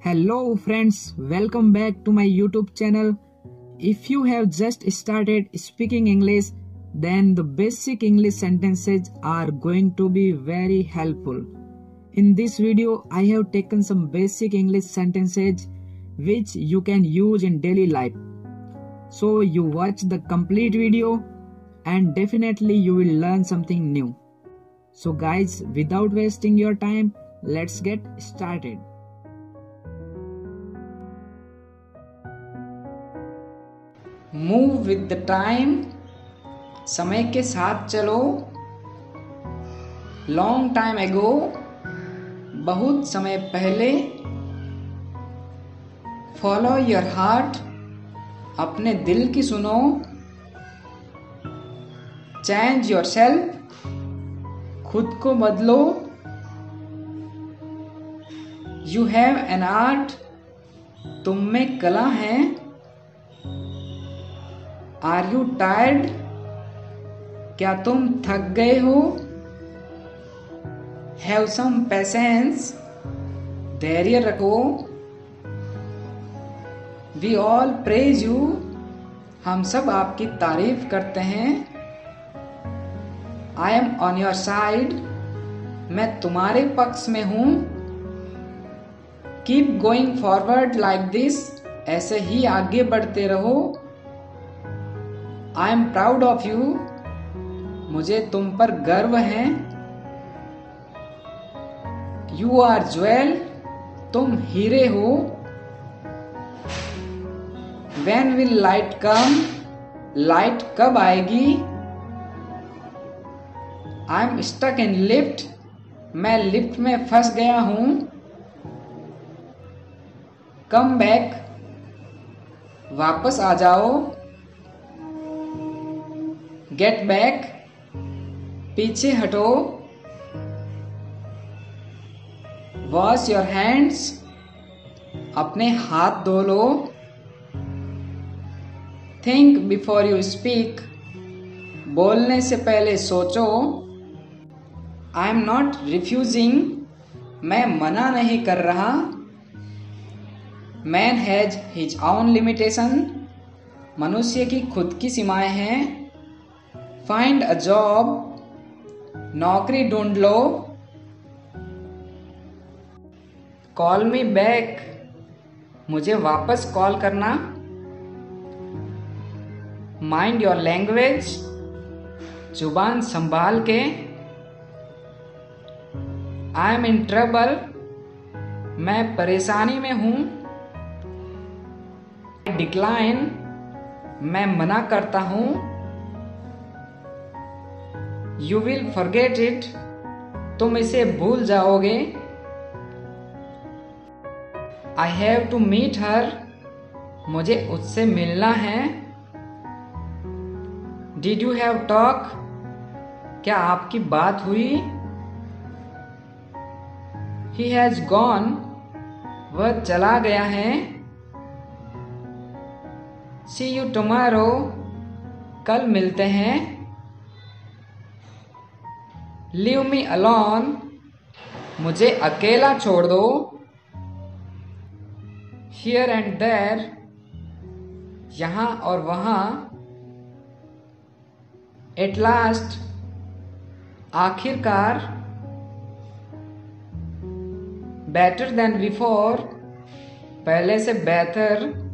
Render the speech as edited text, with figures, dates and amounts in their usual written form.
Hello friends, welcome back to my YouTube channel. If you have just started speaking English, then the basic English sentences are going to be very helpful. In this video, I have taken some basic English sentences which you can use in daily life. So you watch the complete video and definitely you will learn something new. So guys, without wasting your time, let's get started. Move with the time, समय के साथ चलो. Long time एगो, बहुत समय पहले. Follow your heart, अपने दिल की सुनो. चेंज योर सेल्फ, खुद को बदलो. यू हैव एन आर्ट, तुम में कला है. आर यू टायर्ड, क्या तुम थक गए हो. हैव सम पेशेंस, धैर्य रखो. वी ऑल प्रेज यू, हम सब आपकी तारीफ करते हैं. I am on your side, मैं तुम्हारे पक्ष में हूं. Keep going forward like this, ऐसे ही आगे बढ़ते रहो. I am proud of you, मुझे तुम पर गर्व है. यू आर ज्वेल, तुम हीरे हो. When will light come, light कब आएगी. I am stuck in lift, मैं लिफ्ट में फंस गया हूं. कम बैक, वापस आ जाओ. गेट बैक, पीछे हटो. वॉश योर हैंड्स, अपने हाथ धो लो. थिंक बिफोर यू स्पीक, बोलने से पहले सोचो. आई एम नॉट रिफ्यूजिंग, मैं मना नहीं कर रहा. Man has his own limitation, मनुष्य की खुद की सीमाएं हैं. फाइंड अ जॉब, नौकरी ढूंढ लो. कॉल मी बैक, मुझे वापस कॉल करना. माइंड योर लैंग्वेज, जुबान संभाल के. आई एम इन ट्रबल, मैं परेशानी में हूं. डिक्लाइन, मैं मना करता हूं. यू विल फॉरगेट इट, तुम इसे भूल जाओगे. I have to meet her, मुझे उससे मिलना है. डिड यू हैव टॉक, क्या आपकी बात हुई. ही हैज गॉन, वह चला गया है. सी यू टुमारो, कल मिलते हैं. लीव मी अलोन, मुझे अकेला छोड़ दो. हियर एंड देयर, यहां और वहां. एट लास्ट, आखिरकार. बेटर देन बिफोर, पहले से बेहतर.